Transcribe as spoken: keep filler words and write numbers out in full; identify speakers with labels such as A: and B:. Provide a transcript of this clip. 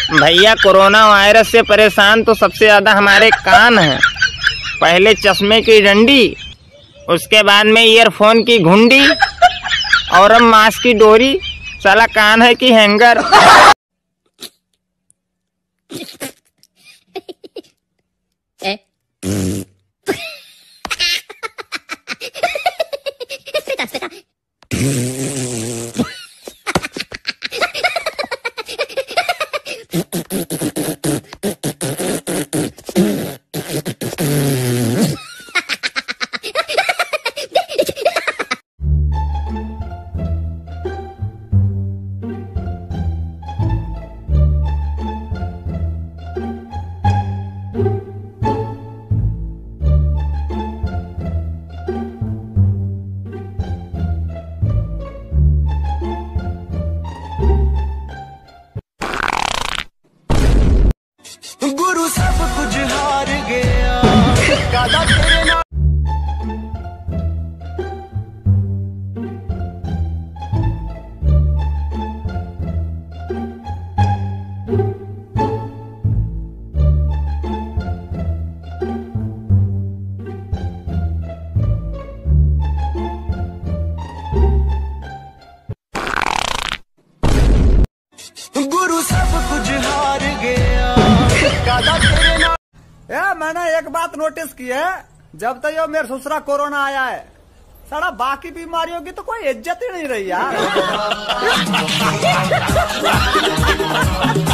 A: भैया corona virus से परेशान तो सबसे ज्यादा हमारे कान हैं। पहले चश्मे की डंडी, उसके बाद में ईयरफोन की घुंडी और अब मास्क की डोरी। साला कान है कि हैंगर।
B: गुरु सब कुछ हार गया कादा तेरे नाल। गुरु सब कुछ हार गया कादा तेरे नाल।
C: ए, मैंने एक बात नोटिस की है, जब तक यो मेरे ससुरा कोरोना आया है, सारा बाकी बीमारियों की तो कोई इज्जत ही नहीं रही यार।